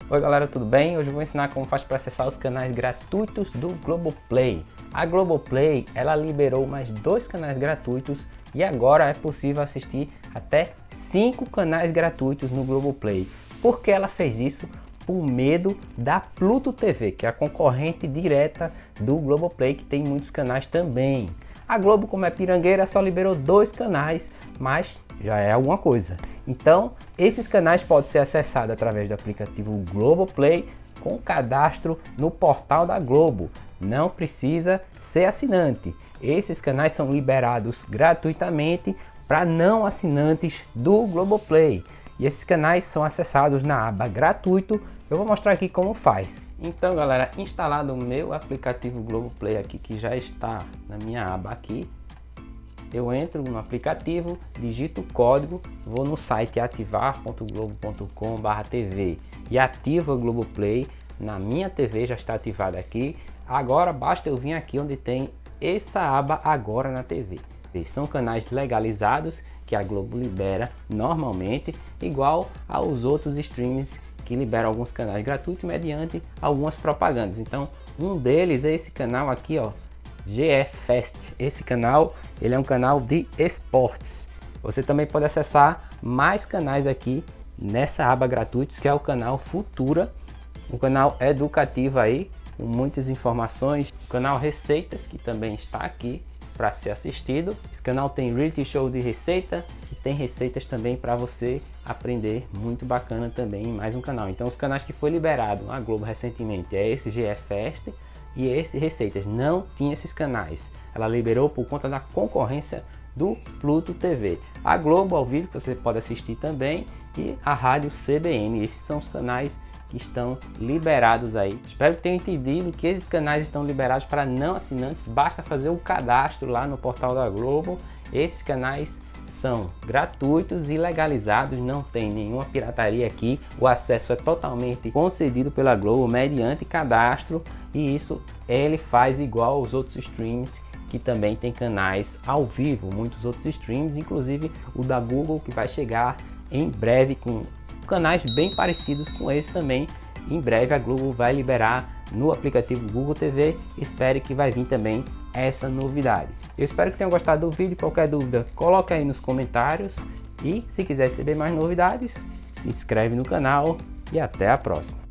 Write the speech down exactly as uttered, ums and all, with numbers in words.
Oi galera, tudo bem? Hoje eu vou ensinar como faz para acessar os canais gratuitos do Globoplay. A Globoplay, ela liberou mais dois canais gratuitos e agora é possível assistir até cinco canais gratuitos no Globoplay. Por que ela fez isso? Por medo da Pluto T V, que é a concorrente direta do Globoplay, que tem muitos canais também. A Globo, como é pirangueira, só liberou dois canais, mas já é alguma coisa. Então, esses canais podem ser acessados através do aplicativo Globoplay com cadastro no portal da Globo. Não precisa ser assinante. Esses canais são liberados gratuitamente para não assinantes do Globoplay. E esses canais são acessados na aba gratuito. Eu vou mostrar aqui como faz. Então galera, instalado o meu aplicativo Globoplay aqui, que já está na minha aba aqui, eu entro no aplicativo, digito o código, vou no site ativar ponto globo ponto com barra T V e ativo o Globoplay. Na minha T V já está ativado aqui. Agora basta eu vir aqui onde tem essa aba agora na T V. São canais legalizados que a Globo libera normalmente, igual aos outros streams que liberam alguns canais gratuitos mediante algumas propagandas. Então, um deles é esse canal aqui, ó, G F Fest. Esse canal, ele é um canal de esportes. Você também pode acessar mais canais aqui nessa aba gratuitos, que é o canal Futura, um canal educativo aí, com muitas informações. O canal Receitas, que também está aqui para ser assistido. Esse canal tem reality show de receita e tem receitas também para você aprender, muito bacana também em mais um canal. Então os canais que foi liberado a Globo recentemente é esse G F Fest e esse Receitas. Não tinha esses canais, ela liberou por conta da concorrência do Pluto T V. A Globo ao vivo, que você pode assistir também, e a rádio C B N. Esses são os canais que estão liberados aí. Espero que tenham entendido que esses canais estão liberados para não assinantes. Basta fazer o cadastro lá no portal da Globo. Esses canais são gratuitos e legalizados, não tem nenhuma pirataria aqui. O acesso é totalmente concedido pela Globo mediante cadastro, e isso ele faz igual aos outros streams que também tem canais ao vivo, muitos outros streams, inclusive o da Google, que vai chegar em breve com canais bem parecidos com esse também. Em breve a Globo vai liberar no aplicativo Google T V. Espere que vai vir também essa novidade. Eu espero que tenham gostado do vídeo. Qualquer dúvida, coloque aí nos comentários. E se quiser receber mais novidades, se inscreve no canal e até a próxima.